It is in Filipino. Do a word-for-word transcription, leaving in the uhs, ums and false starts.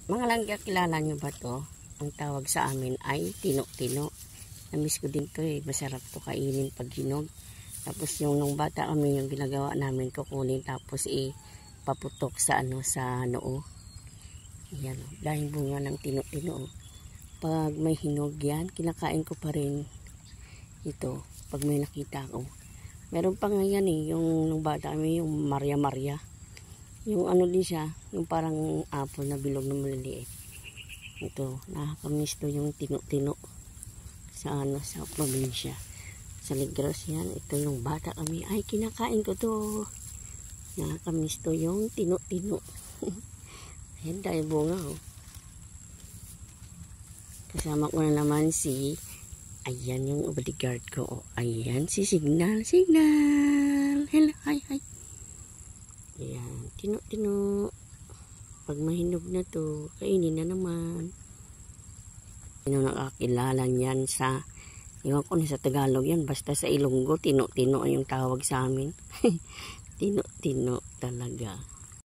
Mga langga, kilala nyo ba to? Ang tawag sa amin ay tino-tino. Namiss ko din to eh. Masarap to kainin pag hinog. Tapos yung nung bata kami, yung ginagawa namin kukunin tapos ipaputok sa ano sa noo. Yan, dahil bunga ng tino-tino. Pag may hinog yan, kinakain ko pa rin ito pag may nakita ko. Meron pa nga yan eh, yung nung bata kami, yung Maria Maria. Yung ano din siya, yung parang apple na bilog na maliliit. Ito, nakakamiss to yung tino-tino sa ano, sa probinsya. Sa Negros yan, ito yung bata kami. Ay, kinakain ko to. Nakakamiss to yung tino-tino. Ayan, dahil bunga oh. Kasama ko na naman si, ayan yung bodyguard ko. Oh, ayan si Signal. Signal! Hello, hi, hi. Ayan, tino-tino. Pag mahinog na to, kainin na naman. Sino nakakilala niyan sa, iwan ko na sa Tagalog yan, basta sa Ilonggo, tino-tino yung tawag sa amin. Tino-tino talaga.